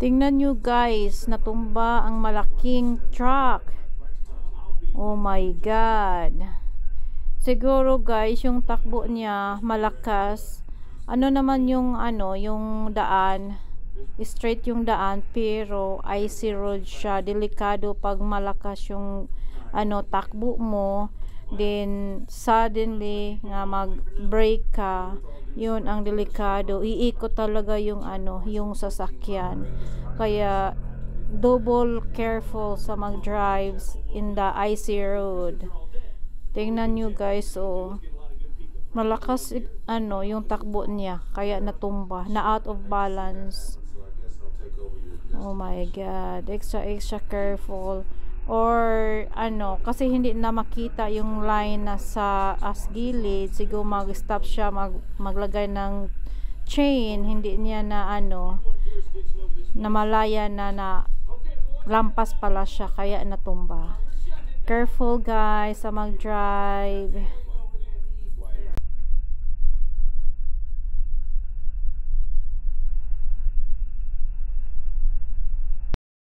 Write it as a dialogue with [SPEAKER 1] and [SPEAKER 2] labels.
[SPEAKER 1] Tingnan nyo guys, natumba ang malaking truck. Oh my God. Siguro guys, yung takbo niya malakas. Ano naman yung yung daan, straight yung daan, pero icy road siya. Delikado pag malakas yung takbo mo, then suddenly nga mag-brake ka. Yun ang delikado. Iikot talaga yung yung sasakyan. Kaya double careful sa mag-drives in the icy road. Tingnan nyo guys, oh. Malakas yung takbo niya, kaya natumba, na out of balance. Oh my God, extra careful. Or kasi hindi na makita yung line na sa gilid, siguro mag-stop siya, maglagay ng chain, hindi niya na namalaya na lampas pala siya, kaya natumba. Careful guys sa mag-drive.